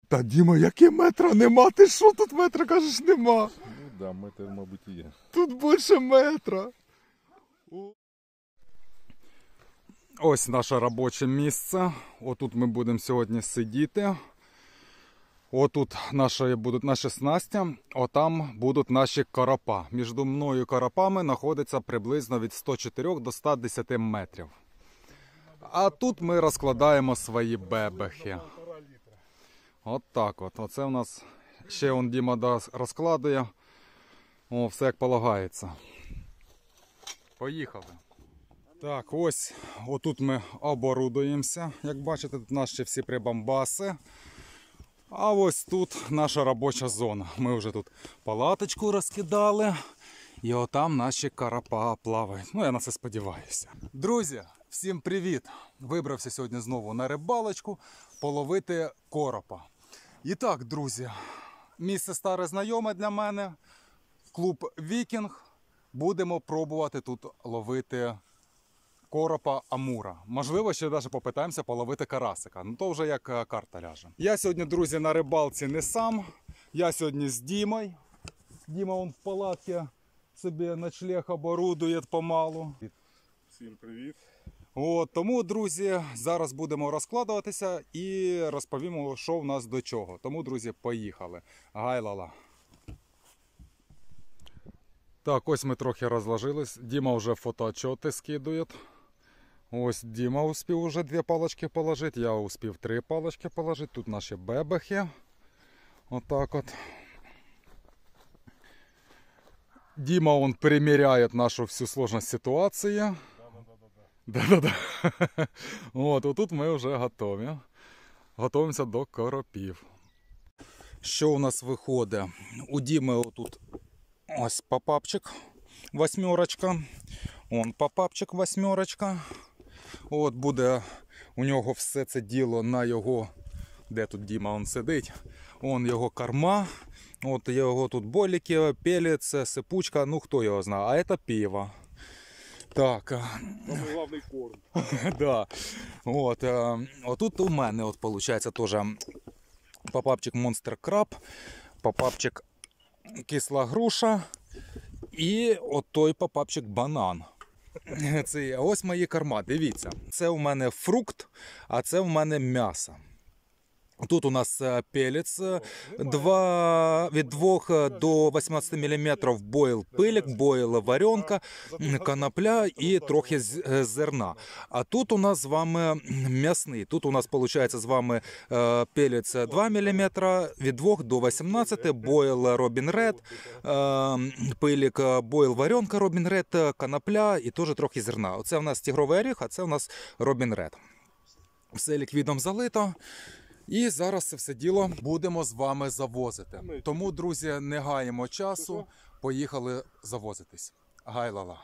Та Діма, яке метра нема? Ти що тут метра кажеш нема? Ну да, метр, мабуть, і є. Тут більше метра. Ось наше робоче місце. Отут ми будемо сьогодні сидіти. Отут будуть наші снасті, отам будуть наші коропа. Між мною і коропами знаходиться приблизно від 104 до 110 метрів. А тут ми розкладаємо свої бебехи. От так от. Оце у нас ще он Діма розкладує. О, все як полагається. Поїхали. Так, ось, отут ми оборудуємося. Як бачите, тут наші всі прибамбаси. А ось тут наша робоча зона. Ми вже тут палаточку розкидали. І отам наші коропа плавають. Ну, я на це сподіваюся. Друзі, всім привіт! Вибрався сьогодні знову на рибалочку половити коропа. І так, друзі, місце старе знайоме для мене. Клуб Вікінг. Будемо пробувати тут ловити коропа амура. Можливо, ще навіть попитаємося половити карасика. Ну то вже як карта ляже. Я сьогодні, друзі, на рибалці не сам. Я сьогодні з Дімою. Діма он в палатці собі ночлег оборудує помалу. Всім привіт. От, тому, друзі, зараз будемо розкладуватися і розповімо, що в нас до чого. Тому, друзі, поїхали. Гайлала. Так, ось ми трохи розложились. Діма вже фотоотчети скидує. Ось Діма успів уже 2 палочки положити, я успів 3 палочки положити. Тут наші бебехи. Отак от. Діма он приміряє нашу всю сложність ситуації. Да-да-да. От, отут ми вже готові. Готуємося до коропів. Що у нас виходить? У Діми отут ось попапчик 8. Он попапчик 8. От буде у нього все це діло на його, де тут Діма он сидить, он його корма, от його тут боліки, пелець, сипучка, ну хто його знає, а це пиво. Так. Самый главный корм. Да. От, отут у мене, от, виходить, теж попапчик Monster Crab, попапчик кисла груша і от той попапчик банан. Це ось мої корма, дивіться. Це у мене фрукт, а це у мене м'ясо. Тут у нас пелець від 2 до 18 мм бойл пилік, бойл варенка, конопля і трохи зерна. А тут у нас з вами м'ясний. Тут у нас виходить з вами пелець 2 мм, від 2 до 18, бойл Robin Red, пилік, бойл варенка Robin Red, конопля і теж трохи зерна. Оце у нас тигровий оріх, а це у нас Robin Red. Все ліквідом залито. І зараз це все діло будемо з вами завозити. Тому, друзі, не гаємо часу, поїхали завозитись. Гайлала.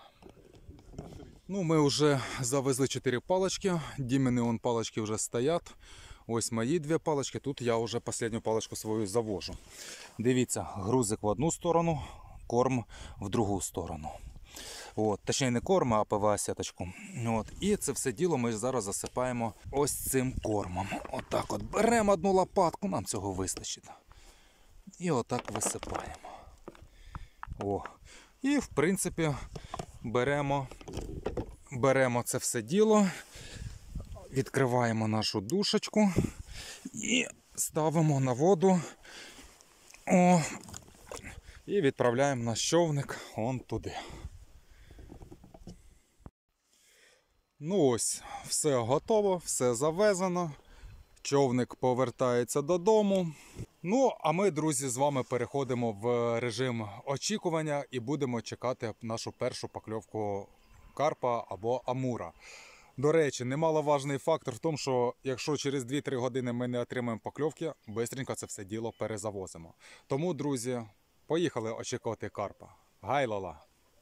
Ну, ми вже завезли 4 палочки, Дімини он палочки вже стоять. Ось мої 2 палочки, тут я вже останню палочку свою завожу. Дивіться, грузик в одну сторону, корм в другу сторону. От, точніше не корм, а ПВА-сеточку. От, і це все діло ми зараз засипаємо ось цим кормом. Отак от беремо одну лопатку, нам цього вистачить. І отак висипаємо. О. І в принципі беремо це все діло, відкриваємо нашу душечку і ставимо на воду. О. І відправляємо наш човник он туди. Ну ось, все готово, все завезено. Човник повертається додому. Ну, а ми, друзі, з вами переходимо в режим очікування і будемо чекати нашу першу покльовку карпа або амура. До речі, немаловажний фактор в тому, що якщо через 2-3 години ми не отримаємо покльовки, швидко це все діло перезавозимо. Тому, друзі, поїхали очікувати карпа. Гайлала!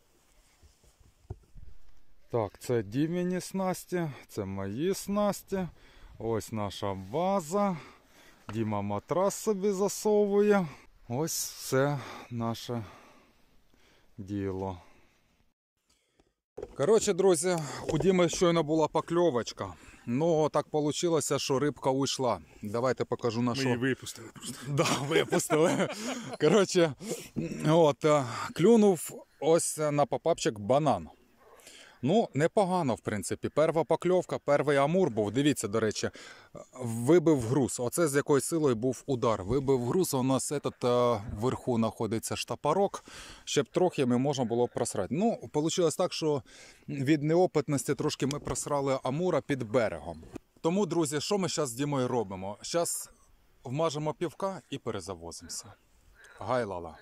Так, це Діміні снасті, це мої снасті. Ось наша база. Діма матрас собі засовує. Ось все наше діло. Коротше, друзі, у Діми щойно була покльовочка. Ну, так вийшло, що рибка уйшла. Давайте покажу на Ми що. її випустили просто. Да, випустили. Коротше, от, клюнув ось на попапчик банан. Ну, непогано, в принципі. Перша покльовка, перший амур був. Дивіться, до речі, вибив груз. Оце з якою силою був удар. Вибив груз, у нас вверху знаходиться штапорок, щоб трохи ми можна було просрати. Ну, вийшло так, що від неопитності трошки ми просрали амура під берегом. Тому, друзі, що ми зараз з Дімою робимо? Зараз вмажемо півка і перезавозимося. Гай-лала.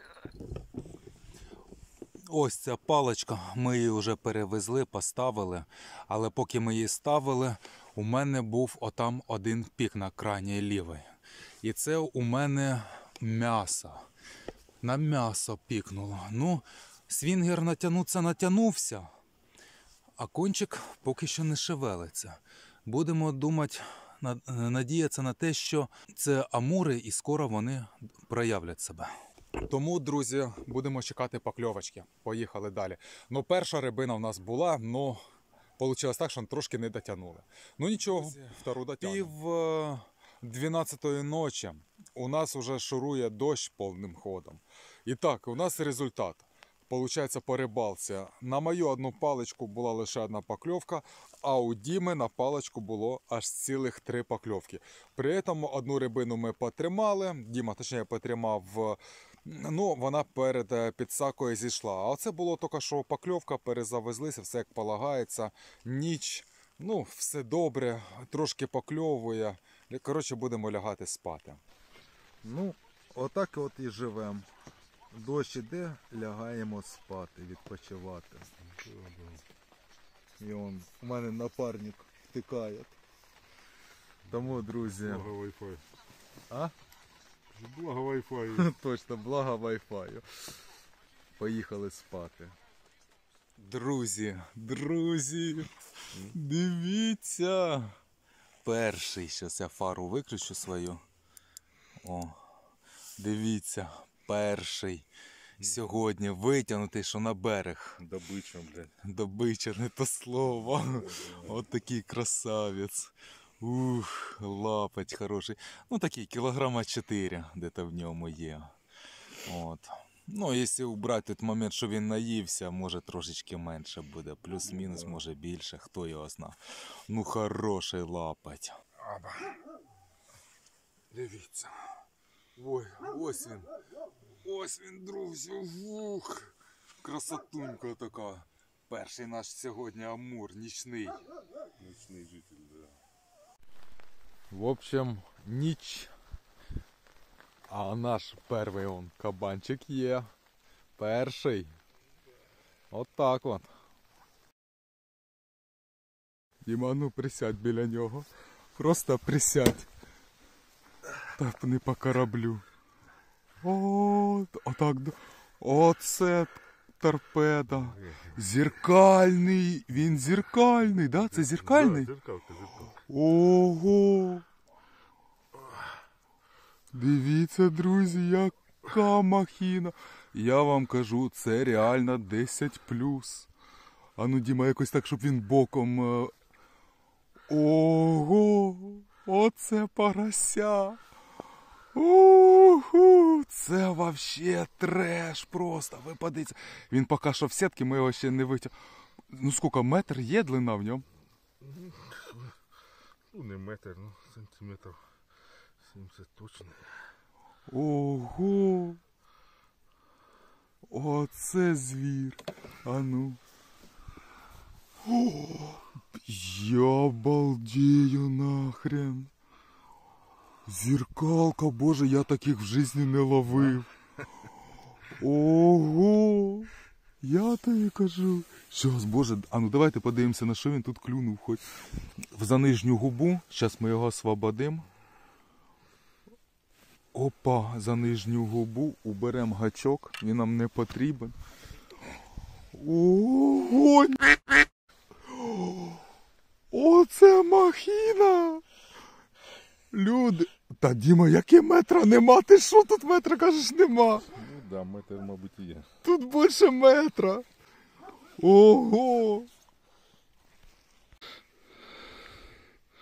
Ось ця паличка, ми її вже перевезли, поставили, але поки ми її ставили, у мене був отам один пік на крайній лівий. І це у мене м'ясо. На м'ясо пікнуло. Ну, свінгер натягнувся, а кончик поки що не шевелиться. Будемо думати, надіятися на те, що це амури і скоро вони проявлять себе. Тому, друзі, будемо чекати покльовочки. Поїхали далі. Ну, перша рибина в нас була, но вийшло так, що трошки не дотягнули. Ну нічого, втору дотягнемо. Пів 12-ї ночі у нас вже шурує дощ повним ходом. І так, у нас результат. Получається, по рибалці. На мою одну паличку була лише одна покльовка, а у Діми на паличку було аж цілих 3 покльовки. При цьому одну рибину ми потримали, Діма, точніше, потримав, ну, вона перед підсакою зійшла. А оце було тільки що покльовка, перезавезлися, все як полагається, ніч, ну, все добре, трошки покльовує. Коротше, будемо лягати спати. Ну, отак от і живемо. Дощ іде, лягаємо спати, відпочивати. І он, у мене напарник втикає. Тому, друзі, Благо Wi-Fi. а? Благо Wi-Fi. Точно, благо Wi-Fi. Поїхали спати. Друзі, дивіться. Перший, зараз я фару виключу свою. О, дивіться, перший. Сьогодні витягнутий, що на берег. Добича, блядь. Добича, не то слово. От такий красавець. Ух, лапать хороший. Ну такий, кілограма 4 де-то в ньому є. От. Ну, якщо убрати той момент, що він наївся, може трошечки менше буде. Плюс-мінус, може більше, хто його знає. Ну, хороший лапать. Аба. Дивіться. Ой, ось він. Ось він, друзі. Ух. Красотунька така. Перший наш сьогодні амур, нічний. Нічний житель, да. В общем, ніч. А наш перший он кабанчик є. Перший. От так от. Діма, ну присядь біля нього. Просто присядь. Так не по кораблю. О, отак. Оце торпеда. Зеркальний. Він зеркальний, да? Це зеркальний? Зеркалка. Ого! Дивіться, друзі, яка махіна. Я вам кажу, це реально 10+. А ну, Діма, якось так, щоб він боком. Ого! Оце порося! Уху! Це вообще треш просто. Ви подивіться. Він поки що в сітки, ми його ще не витягли. Ну скільки, метр є длина в ньому? Ну, не метр, ну, сантиметрів 70 точно. Ого! Оце звір. А ну. О, я балдею нахрен. Зеркалка, боже, я таких в житті не ловив. Ого! Я тобі кажу. Щас, боже, а ну давайте подивимося, на що він тут клюнув хоч. За нижню губу. Зараз ми його освободимо. Опа, за нижню губу. Уберемо гачок, він нам не потрібен. Ого! Оце махіна! Люди! Та, Діма, яке метра нема? Ти що тут метра, кажеш, нема? Ну да, метр, мабуть, і є. Тут більше метра. Ого!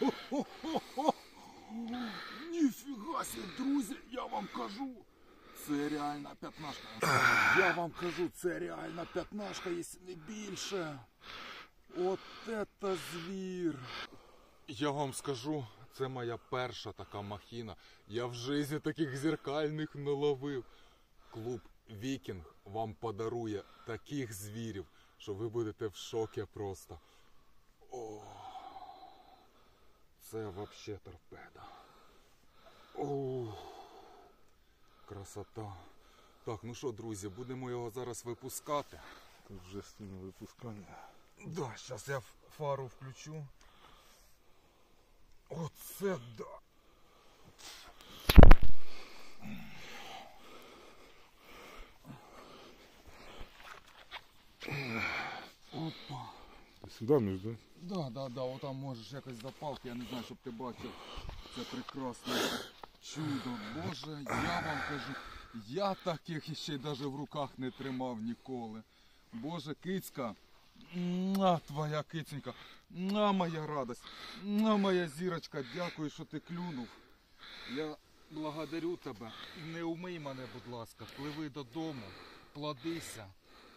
Ніфіга себе, друзі, я вам кажу. Це реальна п'ятнашка. Я вам кажу, це реальна п'ятнашка, якщо не більше. От это звір. Я вам скажу, це моя перша така махіна. Я в житті таких зеркальних не ловив. Клуб Вікінг вам подарує таких звірів, що ви будете в шокі просто. О, це взагалі торпеда. О, красота. Так, ну що, друзі, будемо його зараз випускати. Тут вже стіну випускання. Да, зараз я фару включу. Оце да. Опа. Ти сюди між, да? Да, отам можеш якось запалки, я не знаю, щоб ти бачив. Це прекрасне чудо. Боже, я вам кажу, я таких ще й навіть в руках не тримав ніколи. Боже, кицька, твоя киценька, моя радость, моя зірочка, дякую, що ти клюнув. Я благодарю тебе. Не умий мене, будь ласка, пливи додому, плодися.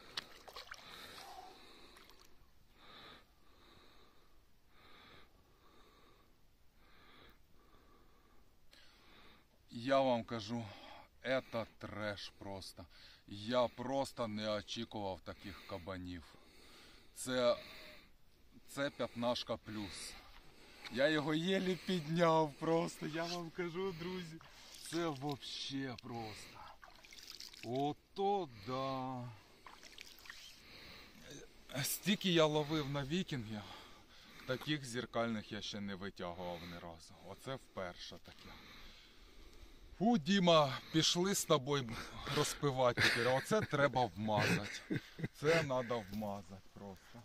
Я вам кажу, это треш просто. Я просто не очікував таких кабанів. Це п'ятнашка плюс. Я його єлі підняв просто, я вам кажу, друзі. Це вообще просто. Ото да. Стільки я ловив на вікінгів, таких зеркальних я ще не витягував ні разу. Оце вперше таке. Діма, пішли з тобою розпивати тепер. Оце треба вмазати. Це треба вмазати просто.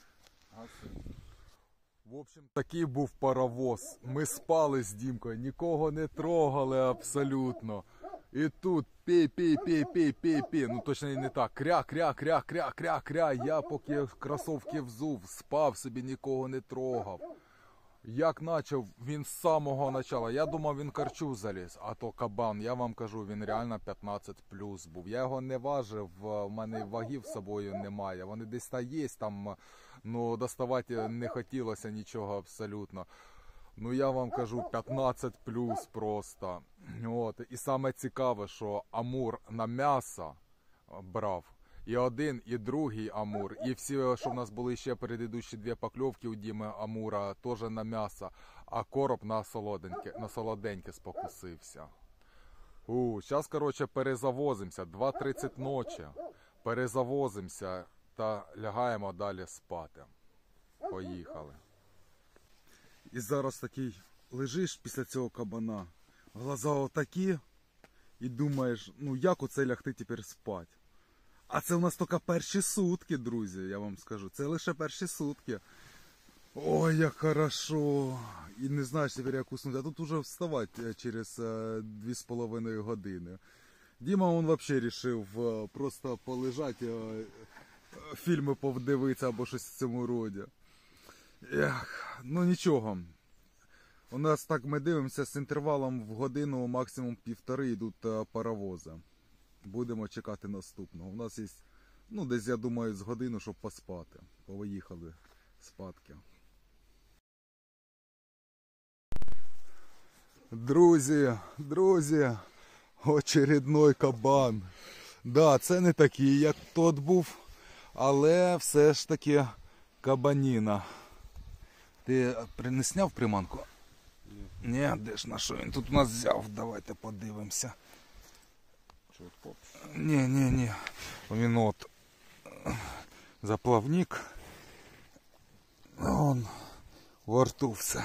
В общем, такий був паровоз. Ми спали з Дімкою, нікого не трогали абсолютно. І тут пі. Ну точно і не так. Кря. Я поки кросовки взув, спав собі, нікого не трогав. Як почав, він з самого початку, я думав, він карчу заліз, а то кабан, я вам кажу, він реально 15 плюс був. Я його не важив, в мене вагів з собою немає, вони десь та є там, ну доставати не хотілося нічого абсолютно. Ну я вам кажу, 15 плюс просто. От. І саме цікаве, що амур на м'ясо брав. І один, і другий амур, і всі, що в нас були ще передидущі дві покльовки у Діми амура, теж на м'ясо, а короб на солоденьке спокусився. Зараз, коротше, перезавозимося, 2:30 ночі, перезавозимося та лягаємо далі спати. Поїхали. І зараз такий лежиш після цього кабана, глаза отакі, і думаєш, ну як оце лягти тепер спати? А це у нас тільки перші сутки, друзі, я вам скажу. Це лише перші сутки. Ой, як хорошо. І не знаєш тепер як уснути. А тут уже вставати через 2,5 години. Діма, він взагалі вирішив просто полежати, фільми подивитися або щось в цьому роді. Ех, ну нічого. У нас так ми дивимося з інтервалом в годину, максимум 1,5 йдуть паровози. Будемо чекати наступного. У нас є, ну, десь, я думаю, з годину, щоб поспати. Поїхали спадки. Друзі, очередной кабан. Да, це не такий, як тот був, але все ж таки кабаніна. Ти не сняв приманку? Ні, де ж на що він тут у нас взяв? Давайте подивимося. Ні. Він от заплавник. Он во рту все.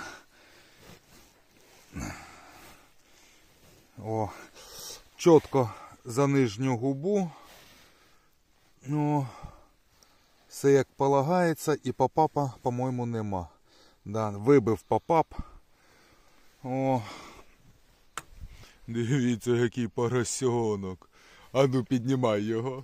О, чітко за нижню губу. Ну, все як полагається, і попапа, по-моєму, нема. Да, вибив попап. О, дивіться, який поросенок. А ну, піднімай його.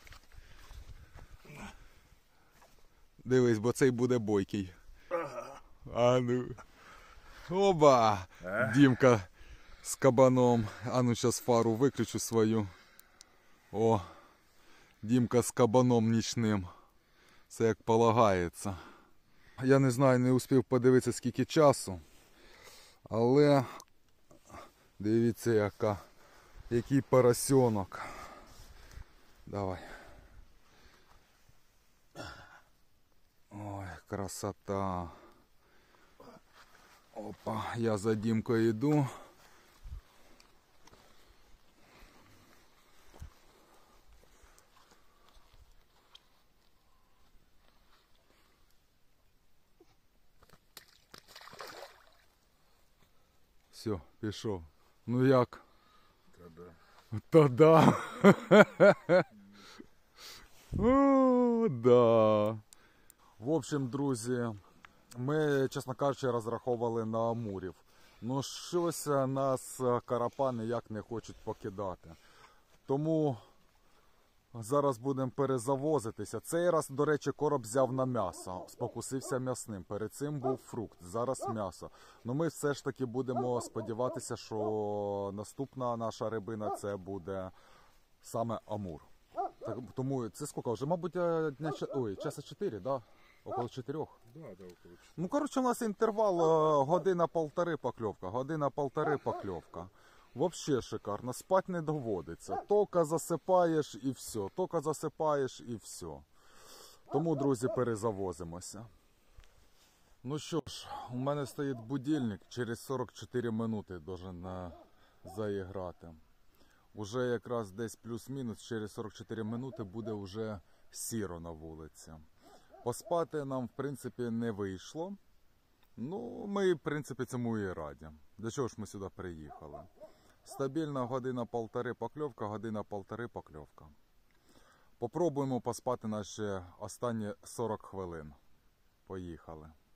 Дивись, бо цей буде бойкий. А ну. Оба! Дімка з кабаном. А ну зараз фару виключу свою. О! Дімка з кабаном нічним. Це як полагається. Я не знаю, не успів подивитися скільки часу. Але дивіться який поросенок. Давай. Ой, красота. Опа, я за Дімкою йду. Все, пішов. Ну як? Та да. О, да. В общем, друзі, ми, чесно кажучи, розраховували на амурів. Ну щось нас карапа ніяк не хочуть покидати. Тому зараз будемо перезавозитися. Цей раз, до речі, короб взяв на м'ясо. Спокусився м'ясним. Перед цим був фрукт, зараз м'ясо. Ну ми все ж таки будемо сподіватися, що наступна наша рибина це буде саме амур. Так, тому це скільки вже, мабуть, часа 4, да? Около 4. Да, около 4. Ну, коротше, у нас інтервал година-полтори покльовка, година-полтори покльовка. Вообще шикарно, спать не доводиться. Тока засипаєш і все, тока засипаєш і все. Тому, друзі, перезавозимося. Ну що ж, у мене стоїть будильник, через 44 минути должен заіграти. Уже якраз десь плюс-мінус, через 44 минути буде вже сіро на вулиці. Поспати нам, в принципі, не вийшло. Ну, ми, в принципі, цьому і раді. Для чого ж ми сюди приїхали? Стабільна година-полтори покльовка, година-полтори покльовка. Попробуємо поспати наші останні 40 хвилин. Поїхали.